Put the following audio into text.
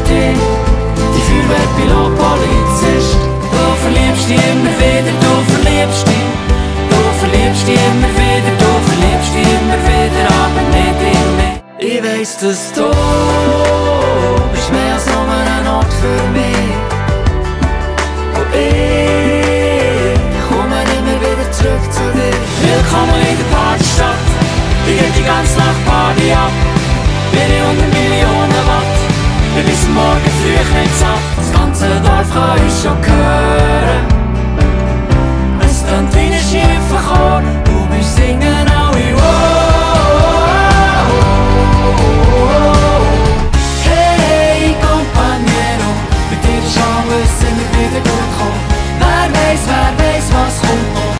dich, die Feuerwehrpilot, Polizist. Du verliebst dich immer wieder, du verliebst dich. Du verliebst dich immer wieder, du verliebst dich immer wieder, aber nicht in mich. Ich weiss, dass du bist mehr als nur ein Ort für mich. Und ich komme immer wieder zurück zu dir. Willkommen in der Partystadt, hier geht die ganze Nacht Party ab. Wir haben 100 Millionen Watt, wir bis morgen früh nicht satt. Das ganze Dorf kann uns schon hören.